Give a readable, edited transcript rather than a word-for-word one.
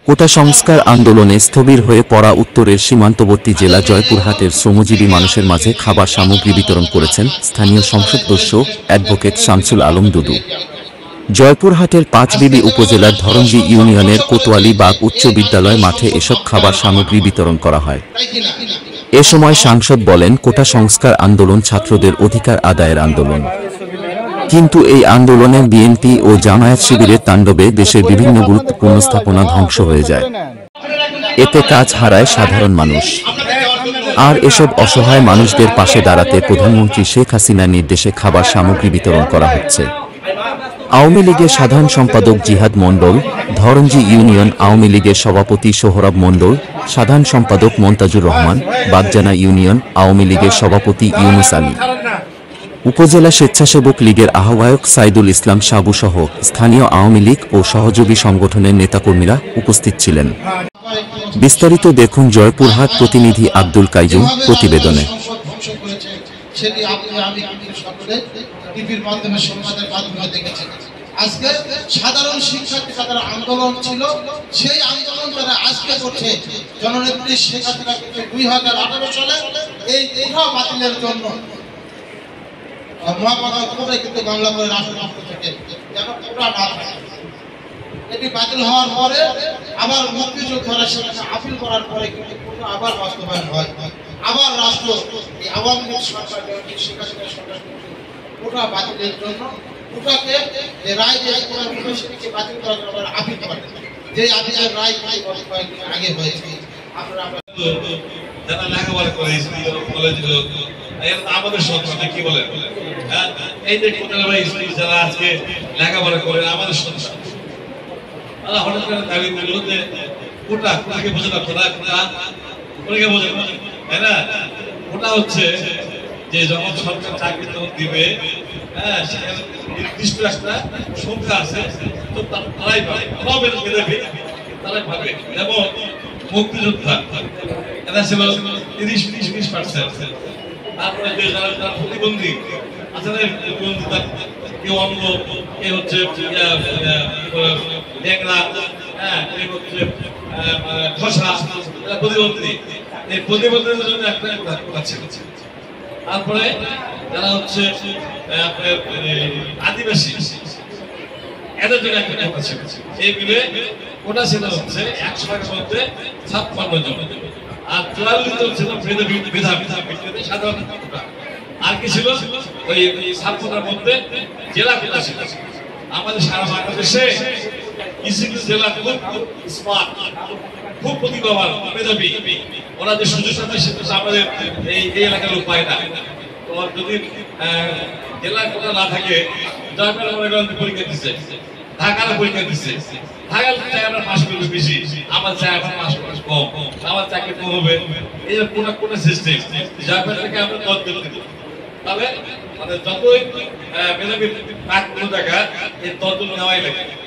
কোটা সংস্কার আন্দোলনে স্থবির হয়ে পড়া উত্তরের সীমান্তবর্তী জেলা জয়পুরহাটের শ্রমজীবী মানুষের মাঝে খাবার সামগ্রী বিতরণ করেছেন স্থানীয় সংসদ সদস্য অ্যাডভোকেট শামসুল আলম দুদু। জয়পুরহাটের পাঁচবিবি উপজেলার ধরঞ্জি ইউনিয়নের কোতোয়ালি বাগ উচ্চ বিদ্যালয় মাঠে এসব খাবার সামগ্রী বিতরণ করা হয়। এ সময় সাংসদ বলেন, কোটা সংস্কার আন্দোলন ছাত্রদের অধিকার আদায়ের আন্দোলন, কিন্তু এই আন্দোলনে বিএনপি ও জামায়াত শিবিরের তাণ্ডবে দেশের বিভিন্ন গুরুত্বপূর্ণ স্থাপনা ধ্বংস হয়ে যায়। এতে কাজ হারায় সাধারণ মানুষ। আর এসব অসহায় মানুষদের পাশে দাঁড়াতে প্রধানমন্ত্রী শেখ হাসিনার নির্দেশে খাবার সামগ্রী বিতরণ করা হচ্ছে। আওয়ামী লীগের সাধারণ সম্পাদক জিহাদ মণ্ডল, ধরঞ্জি ইউনিয়ন আওয়ামী লীগের সভাপতি সোহরাব মণ্ডল, সাধারণ সম্পাদক মন্তাজুর রহমান, বাগজানা ইউনিয়ন আওয়ামী লীগের সভাপতি ইউনুস আলী, উপজেলা স্বেচ্ছাসেবক লীগের আহ্বায়ক সাইদুল ইসলাম সাবু সহ স্থানীয় আওয়ামী লীগ ও সহযোগী সংগঠনের নেতাকর্মীরা উপস্থিত ছিলেন। বিস্তারিত দেখুন জয়পুরহাট প্রতিনিধি আব্দুল কাইয়ুম প্রতিবেদনে। আজকে সাধারণ শিক্ষার্থী যারা আন্দোলন ছিল, সেই আন্দোলন যারা আজকে করছে, জননেত্রী শেখ হাসিনা 2018 সালে এই কোটা বাতিলের জন্য কিন্তু মামলা করে রাষ্ট্রপক্ষ থেকে যেন কোটা না থাকে। এটি বাতিল হওয়ার পরে আবার মুক্তিযোদ্ধারা সেখানে আপিল করার পরে কিন্তু কোটা আবার বাস্তবায়ন হয়। আবার রাষ্ট্র এই আওয়ামী লীগ সরকার শেখ হাসিনা সরকার কোটা বাতিলের জন্য কোটাকে যে রায় দিয়ে সেটিকে বাতিল করার জন্য আপিল করে, যে আপিলের রায় কয়েকদিন আগে হয়েছে। আপনারা যারা লেখাপড়া করে কলেজ আমাদের সদস্য কি বলেন, এই যে যারা আজকে লেখাপড়া করে আমাদের সদস্য হঠাৎ করে দাবি করলো যে কোটা কোটাকে বোঝে না, কোটা কোটাকে বোঝে না, তাই না? কোটা হচ্ছে যে যখন সরকার চাকরি তখন দিবে, হ্যাঁ, নির্দিষ্ট একটা সংখ্যা আছে, তো তারাই পাবে, তারাই পাবে। যেমন মুক্তিযোদ্ধা এটা ছিল 30-20%। তারপরে যে যারা প্রতিবন্ধী আসলে প্রতিবন্ধী, তার কেউ অন্ধ, এ হচ্ছে ডেংরা, হ্যাঁ, এ হচ্ছে খসা, এরা প্রতিবন্ধী। এই প্রতিবন্ধীদের জন্য একটা আছে। তারপরে যারা হচ্ছে আদিবাসী, এদের জন্য একটা কোটা ছিল। এই মিলে কোটা ছিল হচ্ছে 100 মধ্যে 56 জন, আর 44 জন ছিল মেধাবী সাধারণ কোটা। আর কি ছিল ওই 56টার মধ্যে জেলা কোটা ছিল। আমাদের সারা বাংলাদেশে কিছু কিছু জেলা খুব স্মার্ট, খুব প্রতিভাবান, মেধাবী, ওরা যে সুযোগ সুবিধা সেটা আমাদের এই এলাকার লোক পায় না। তোমার যদি জেলা কোটা না থাকে, জয়পুরহাট পরীক্ষা দিচ্ছে, ঢাকার পরীক্ষা দিচ্ছে, ঢাকার চাই আমরা পাস করবে বেশি, আমার চাই আমার পাস কম, আমার চাকরি কম হবে। এই যে কোটা কোটা সিস্টেম, জয়পুরহাট থেকে আমরা 10 দিন দিব, তাহলে মানে যতই মেধাবী কোনো জায়গা এই 10 জন নেওয়াই লাগে।